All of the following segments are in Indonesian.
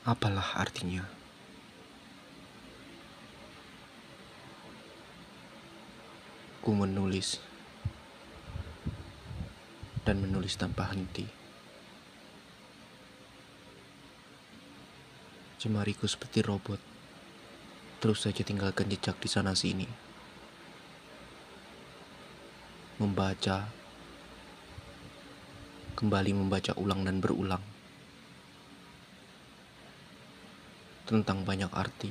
Apalah artinya ku menulis dan menulis tanpa henti. Jemariku seperti robot, terus saja tinggalkan jejak di sana sini. Membaca, kembali membaca ulang dan berulang. Tentang banyak arti,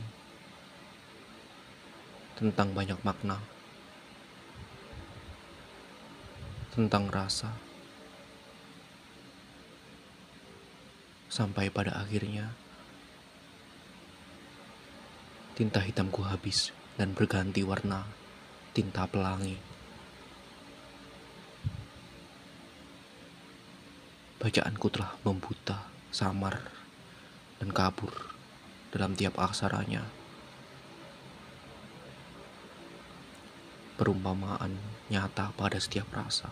tentang banyak makna, tentang rasa. Sampai pada akhirnya, tinta hitamku habis dan berganti warna tinta pelangi. Bacaanku telah membuta, samar, dan kabur dalam tiap aksaranya. Perumpamaan nyata pada setiap rasa.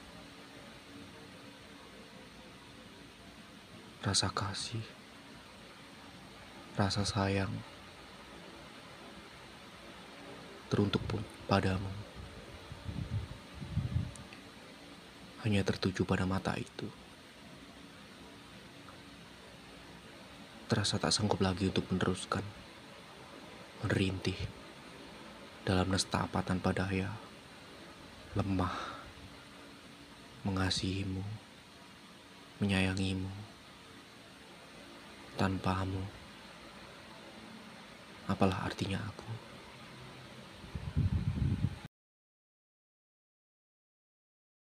Rasa kasih, rasa sayang, teruntuk pun padamu. Hanya tertuju pada mata itu. Terasa tak sanggup lagi untuk meneruskan, merintih dalam nestapa tanpa daya, lemah, mengasihimu, menyayangimu. Tanpamu, apalah artinya aku?